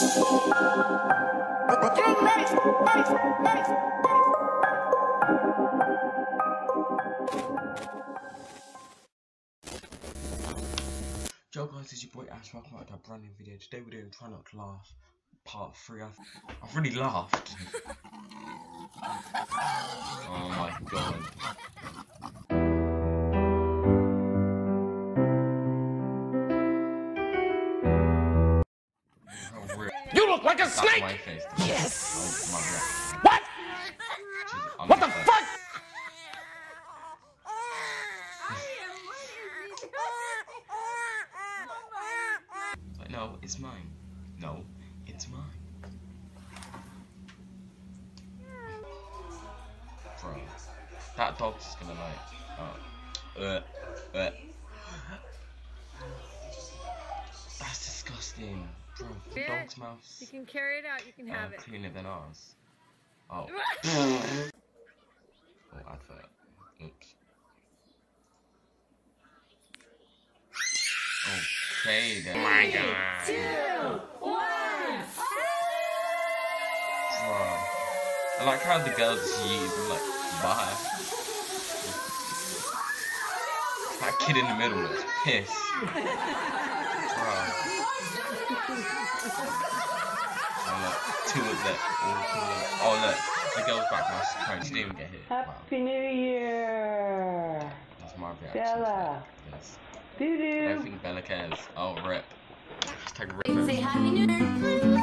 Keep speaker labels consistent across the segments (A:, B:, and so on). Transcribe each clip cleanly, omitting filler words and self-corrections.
A: Yo guys, it's your boy Ash, welcome back to a brand new video. Today we're doing Try Not to Laugh part 3. I've really laughed. Oh my god.
B: You look like a snake!
A: My face.
B: Yes!
A: Oh, my breath.
B: What?
A: Jesus,
B: What the fuck?
A: Like, no, it's mine. No, it's mine. Bro, that dog's just gonna like, That's disgusting. Bro, the dog's mouth.
C: You can carry it out, you can have it.
A: Cleaner than ours. Oh. Oh, advert. Oops. Okay then. Oh my god.
C: 3, 2, 1.
A: Bro. I like how the girls just yeet them like, bye. That kid in the middle looks pissed. Bro. Oh look, 2 of them. Oh look, the girl's back now. She didn't even get hit.
D: Happy New Year!
A: That's my reaction.
D: Bella!
A: Yes.
D: Doo-doo!
A: I don't think Bella cares. Oh, rip. Hashtag rip.
C: Say Happy New Year.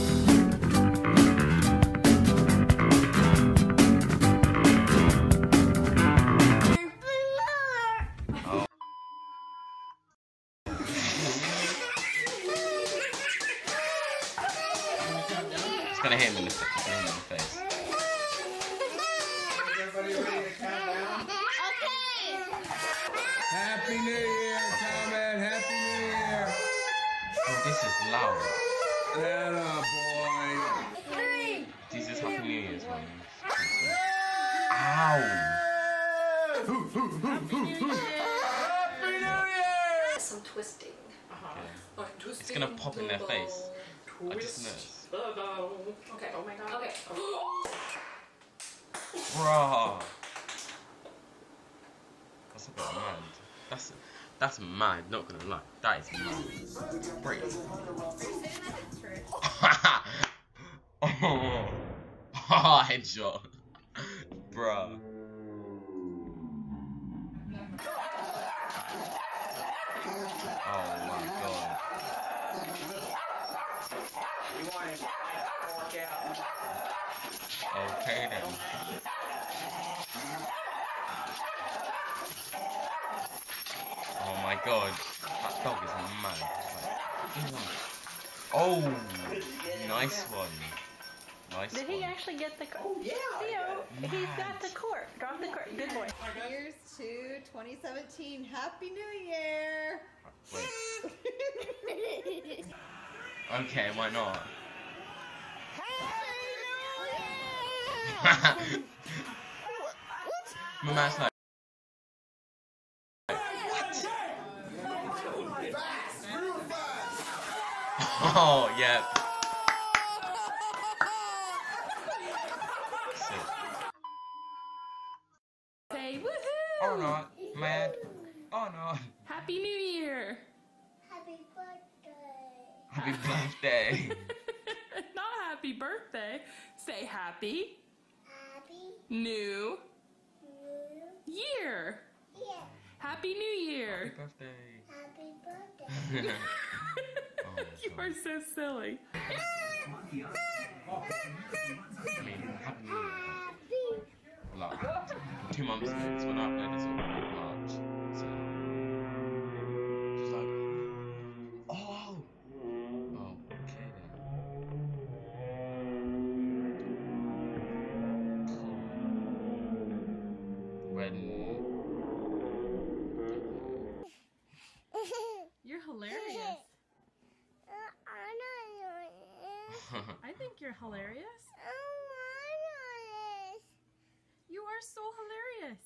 A: It's gonna hit him in the face. It's gonna hit him in the face.
E: Everybody ready to count down?
C: Okay.
E: Happy New Year, comment. Happy New Year.
A: Oh, this is loud.
E: Atta boy.
C: 3.
A: Jesus, Happy New Year's, man. Ow!
E: Happy New Year.
F: Some twisting.
A: Okay. It's gonna pop in their face. I just noticed.
F: Okay. Oh my god. Okay.
A: Bruh. That's a bit mad. That's mad, not gonna lie. That is mad. Break. Oh, headshot. Bruh. Oh my god. Okay then. Oh my god. That dog is mad. Like, oh, nice one. Nice
G: Did
A: one.
G: he actually get the court? Oh, yeah. Theo, he's got the court. Drop the court. Good boy.
H: Here's to 2017. Happy New Year!
A: Wait. Okay, why not? My man's like, what? Oh, yeah.
G: Say woohoo!
A: Oh no, mad. Oh no.
G: Happy New Year!
H: Happy birthday!
A: Happy birthday.
G: Not happy birthday. Say happy
H: Happy
G: New
H: New
G: Year.
H: Year!
G: Happy New Year.
A: Happy birthday.
H: Happy birthday!
A: Oh,
G: You are so silly.
A: I mean, Happy New Year. Like, 2 months ago, because when I uploaded this on March, so she's like, oh, okay then. When
C: You're hilarious. I think you're hilarious. You are so hilarious.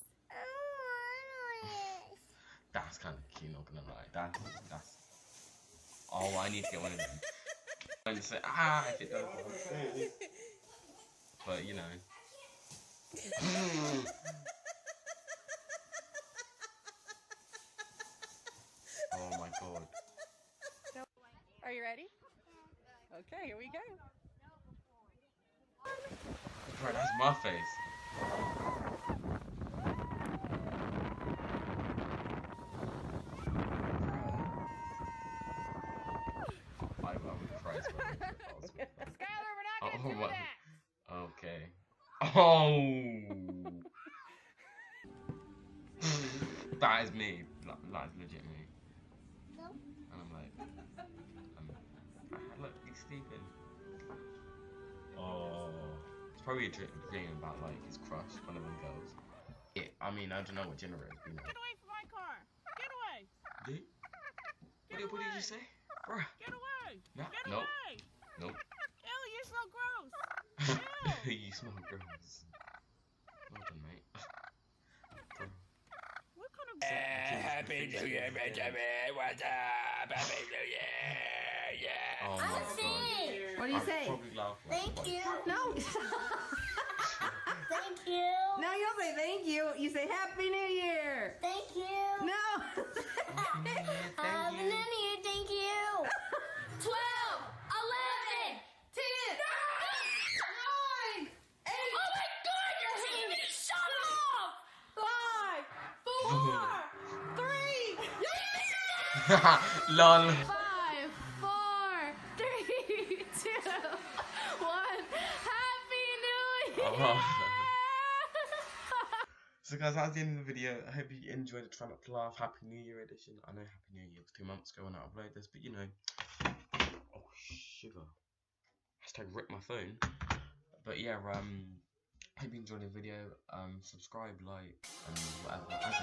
A: that's kind of cute, not gonna lie. That's. Oh, I need to get one of them. And say, ah, if it does. But, you know. Oh my god.
G: Are you ready? Okay, here we go.
A: Bro, that's my face. I would cry as well.
G: Skylar, we're not
A: Oh
G: gonna do
A: my.
G: that.
A: Okay. Oh. That is me. That is legit me.
I: No.
A: And I'm like, look, he's sleeping. Oh. It's probably a dream about like his crush, one of them girls. Yeah, I mean, I don't know what gender it is. You know.
G: Get away from my car. Get away.
A: What did you say? Bruh.
G: Get away.
A: No,
G: Get
A: nope.
G: away.
A: Nope.
G: Ew, you smell gross. Ew.
A: You smell gross. Well done, mate. Bro.
G: What kind of
B: Happy New Year, Benjamin. What's up? Happy New Year. Yeah.
A: Oh my god.
H: What do you
A: I'm
H: say?
A: probably laughing.
I: Thank you.
H: No.
I: Thank you.
H: No, you don't say thank you. You say Happy New Year.
I: Thank you.
H: No.
I: Happy New Year. Thank you. 12, 11, 10, 9, 8. Oh my God! You're hitting me. Shut up. 5, 4, 3.
A: Lol.
C: 5, 4, 3, 2, 1. Happy New Year!
A: Oh. So guys, that's the end of the video. I hope you enjoyed the Try Not to Laugh Happy New Year edition. I know Happy New Year was 2 months ago when I uploaded this, but you know. Oh, sugar. Hashtag rip my phone. But yeah, hope you enjoyed the video. Subscribe, like, and whatever.